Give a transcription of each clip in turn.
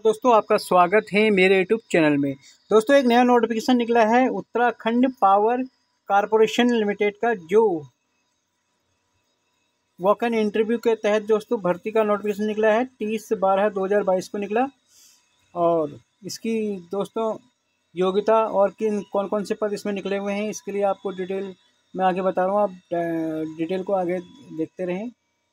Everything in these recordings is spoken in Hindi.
दोस्तों आपका स्वागत है मेरे यूट्यूब चैनल में। दोस्तों एक नया नोटिफिकेशन निकला है उत्तराखंड पावर कॉरपोरेशन लिमिटेड का, जो वॉक इन इंटरव्यू के तहत दोस्तों भर्ती का नोटिफिकेशन निकला है। 30/12/2022 को निकला और इसकी दोस्तों योग्यता और किन कौन कौन से पद इसमें निकले हुए हैं, इसके लिए आपको डिटेल मैं आगे बता रहा हूँ। आप डिटेल को आगे देखते रहें।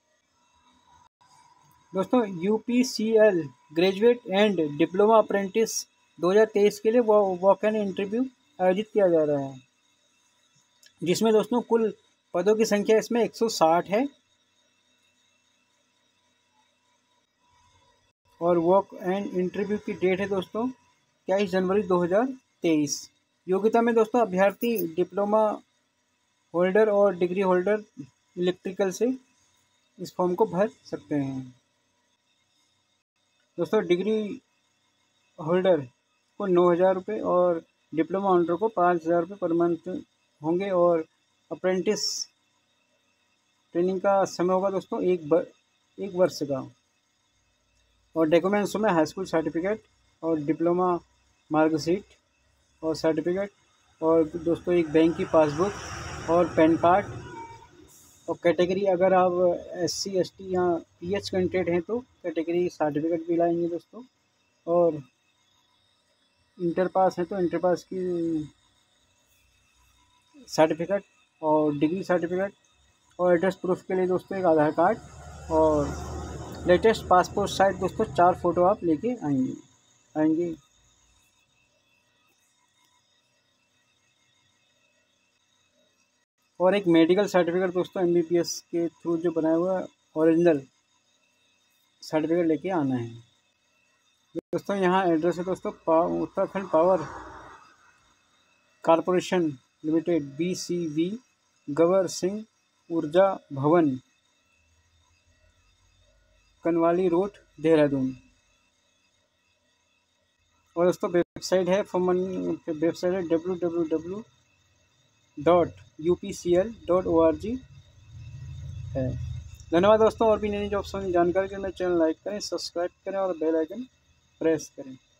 दोस्तों UPCL graduate and diploma apprentice 2023 के लिए वॉक इन इंटरव्यू आयोजित किया जा रहा है, जिसमें दोस्तों कुल पदों की संख्या इसमें 160 है और वॉक इन इंटरव्यू की डेट है दोस्तों 23 जनवरी 2023। योग्यता में दोस्तों अभ्यर्थी डिप्लोमा होल्डर और डिग्री होल्डर इलेक्ट्रिकल से इस फॉर्म को भर सकते हैं। दोस्तों डिग्री होल्डर को 9,000 रुपये और डिप्लोमा होल्डर को 5,000 रुपये पर मंथ होंगे और अप्रेंटिस ट्रेनिंग का समय होगा दोस्तों एक वर्ष का। और डॉक्यूमेंट्स में हाई स्कूल सर्टिफिकेट और डिप्लोमा मार्कशीट और सर्टिफिकेट और दोस्तों एक बैंक की पासबुक और पैन कार्ड। और कैटेगरी अगर आप SC ST या PH कैंडिडेट हैं तो कैटेगरी सर्टिफिकेट भी लाएंगे दोस्तों। और इंटर पास है तो इंटर पास की सर्टिफिकेट और डिग्री सर्टिफिकेट और एड्रेस प्रूफ के लिए दोस्तों एक आधार कार्ड और लेटेस्ट पासपोर्ट साइज दोस्तों 4 फ़ोटो आप लेके आएंगे। और एक मेडिकल सर्टिफिकेट दोस्तों MBBS के थ्रू जो बनाया हुआ ओरिजिनल सर्टिफिकेट लेके आना है दोस्तों। यहाँ एड्रेस है दोस्तों Uttarakhand power corporation limited BCV Gavar Singh ऊर्जा भवन कनवाली रोड देहरादून। और दोस्तों वेबसाइट है www.upcl.org है। धन्यवाद दोस्तों। और भी नई जॉब्स की जानकारी के लिए मेरे चैनल लाइक करें, सब्सक्राइब करें और बेल आइकन प्रेस करें।